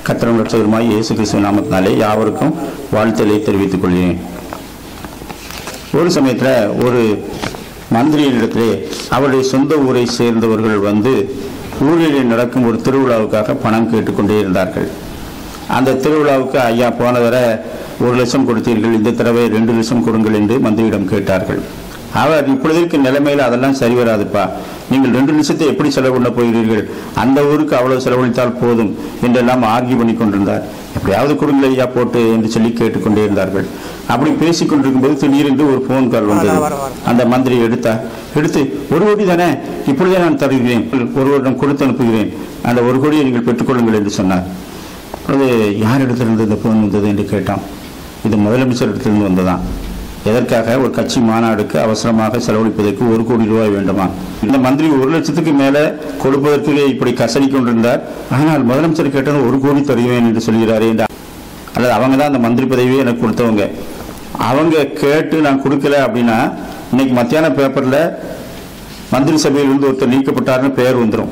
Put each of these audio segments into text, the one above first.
கர்த்தரும் இரட்சகருமாய் இயேசு கிறிஸ்துவின் நாமத்தினாலே யாவருக்கும் வாழ்த்தலை தெரிவித்துக் கொள்கிறேன். ஒரு சமயத்தில் ஒரு மந்திரியினிடத்திலே அவருடைய சொந்த ஊரை சேர்ந்தவர்கள் வந்து ஊரில் நடக்கும் ஒரு திருவிழாவுக்காக பணம் கேட்டுக்கொண்டே இருந்தார்கள். அந்த திருவிழாவுக்கு ஐயா போன தடவை 1 லட்சம் கொடுத்தீர்கள், இந்த தடவை 2 லட்சம் கொடுங்கள் என்று மந்திரியிடம் கேட்டார்கள். அவர் இப்பொழுதற்கு நிலைமையில் அதெல்லாம் சரி வராதுப்பா, நீங்கள் 2 லட்சத்தை எப்படி செலவு பண்ண போகிறீர்கள், அந்த ஊருக்கு அவ்வளவு செலவழித்தால் போதும் என்றெல்லாம் ஆர்கியூ பண்ணி கொண்டிருந்தார். எப்படியாவது கொடுங்கள் ஐயா போட்டு என்று சொல்லி கேட்டுக்கொண்டே இருந்தார்கள். அப்படி பேசிக் கொண்டிருக்கும் போது திடீரென்று ஒரு போன் கால் வந்தது. அந்த மந்திரி எடுத்து 1 கோடி தானே, இப்பொழுதே நான் தருகிறேன், 1 வருடம் கொடுத்து அனுப்புகிறேன், அந்த 1 கோடியை நீங்கள் பெற்றுக்கொள்ளுங்கள் என்று சொன்னார். அது யார் இடத்திலிருந்து இந்த போன் வந்தது என்று கேட்டான். இது முதலமைச்சர் இடத்திலிருந்து வந்ததான். எதற்காக? ஒரு கட்சி மாநாடுக்கு அவசரமாக செலவழிப்பதற்கு 1 கோடி ரூபாய் வேண்டுமா? இந்த மந்திரி 1 லட்சத்துக்கு மேலே கொடுப்பதற்கு இப்படி கசடி கொண்டிருந்தார். ஆனால் முதலமைச்சர் கேட்டது 1 கோடி தருவேன் என்று சொல்கிறாரே என்றார். அல்லது அவங்க தான் அந்த மந்திரி பதவியை எனக்கு கொடுத்தவங்க, அவங்க கேட்டு நான் கொடுக்கல அப்படின்னா இன்னைக்கு மத்தியான பேப்பரில் மந்திரி சபையிலிருந்து ஒருத்தர் நீக்கப்பட்டார்னு பெயர் வந்துடும்.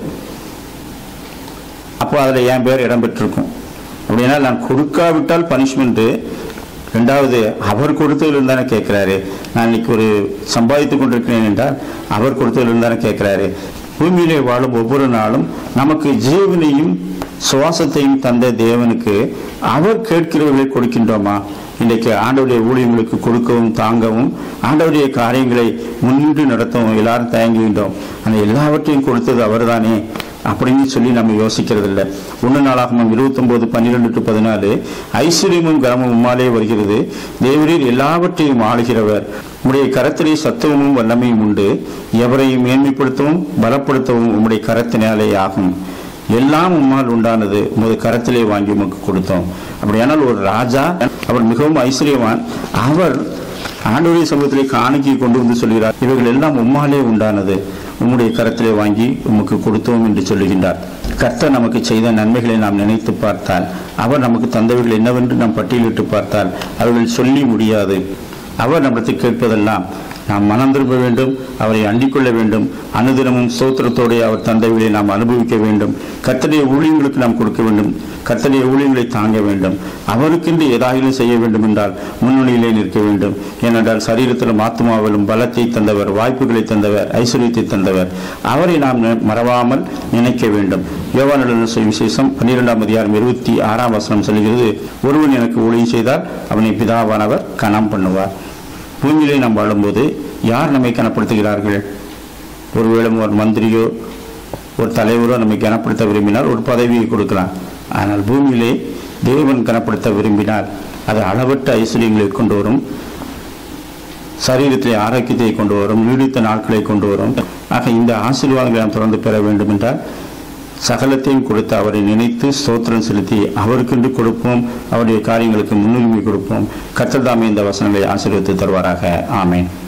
அப்போ அதில் என் பேர் இடம்பெற்றிருக்கும். அப்படின்னா நான் கொடுக்காவிட்டால் பனிஷ்மெண்ட்டு. 2வது, அவர் கொடுத்ததிலிருந்து தானே கேட்குறாரு. நான் இன்னைக்கு ஒரு சம்பாதித்து கொண்டிருக்கிறேன் என்றால் அவர் கொடுத்ததிலிருந்து தானே கேட்குறாரு. பூமியிலே வாழும் ஒவ்வொரு நாளும் நமக்கு ஜீவனையும் சுவாசத்தையும் தந்த தேவனுக்கு அவர் கேட்கிறவர்களை கொடுக்கின்றோமா? இன்றைக்கு ஆண்டவருடைய ஊழியர்களுக்கு கொடுக்கவும் தாங்கவும் ஆண்டவருடைய காரியங்களை முன்னின்று நடத்தவும் எல்லாரும் தயங்குகின்றோம். ஆனால் எல்லாவற்றையும் கொடுத்தது அவர் தானே அப்படின்னு சொல்லி நம்ம யோசிக்கிறது இல்லை. 1 நாளாகமம் 29:12-14 ஐஸ்வர்யமும் கனமும் உம்மாலே வருகிறது, தேவரீர் எல்லாவற்றையும் ஆளுகிறவர், உம்முடைய கரத்திலே சத்துவமும் வல்லமையும் உண்டு, எவரையும் மேன்மைப்படுத்தவும் பலப்படுத்தவும் உம்முடைய கரத்தினாலே ஆகும், எல்லாம் உம்மால் உண்டானது, உமது கரத்திலே வாங்கி உமக்கு கொடுத்தோம். அப்படியானால் ஒரு ராஜா, அவர் மிகவும் ஐஸ்வர்யவான், அவர் ஆண்டவருடைய சமூகத்திலே காணிக்கை கொண்டு வந்து சொல்கிறார், இவைகள் எல்லாம் உம்மாலே உண்டானது, உம்முடைய கரத்திலே வாங்கி உமக்கு கொடுத்தோம் என்று சொல்லுகின்றார். கர்த்தர் நமக்கு செய்த நன்மைகளை நாம் நினைத்து பார்த்தால், அவர் நமக்கு தந்தவைகள் என்னவென்று நாம் பட்டியலிட்டு பார்த்தால் அவர்கள் சொல்லி முடியாது. அவர் நம்மிடத்தில் கேட்பதெல்லாம் நாம் மனம் திரும்ப வேண்டும், அவரை அண்டிக்கொள்ள வேண்டும், அனுதினமும் ஸ்தோத்திரத்தோடு அவர் தந்தவைகளை நாம் அனுபவிக்க வேண்டும், கர்த்தருடைய ஊழியங்களுக்கு நாம் கொடுக்க வேண்டும், கர்த்தருடைய ஊழியங்களை தாங்க வேண்டும், அவருக்கென்று ஏதாயிலும் செய்ய வேண்டும் என்றால் முன்னணியிலே நிற்க வேண்டும். ஏனென்றால் சரீரத்திலும் ஆத்மாவிலும் பலத்தை தந்தவர், வாய்ப்புகளை தந்தவர், ஐஸ்வர்யத்தை தந்தவர், அவரை நாம் மறவாமல் நினைக்க வேண்டும். யோவான் எழுதின சுவிசேஷம் 12:26 சொல்கிறது, ஒருவன் எனக்கு ஊழியம் செய்தால் அவனை பிதாவானவர் கனம் பண்ணுவார். பூமியிலே நாம் வாழும்போது யார் நம்மை கனப்படுத்துகிறார்கள்? ஒருவேளை ஒரு மந்திரியோ ஒரு தலைவரோ நம்மை கனப்படுத்த விரும்பினால் ஒரு பதவியை கொடுக்கலாம். ஆனால் பூமியிலே தேவன் கனப்படுத்த விரும்பினால் அது அளவற்ற ஐஸ்வர்யங்களை கொண்டு வரும், சரீரத்திலே ஆரோக்கியத்தை கொண்டு வரும், நீடித்த நாட்களை கொண்டு வரும். ஆக இந்த ஆசீர்வாதங்களை நாம் தொடர்ந்து பெற வேண்டும் என்றால் சகலத்தையும் கொடுத்து அவரை நினைத்து ஸ்தோத்திரம் செலுத்தி அவருக்கென்று கொடுப்போம், அவருடைய காரியங்களுக்கு முன்னுரிமை கொடுப்போம். கர்த்தர் தாமே இந்த வசனங்களை ஆசீர்வதித்து தருவாராக. ஆமென்.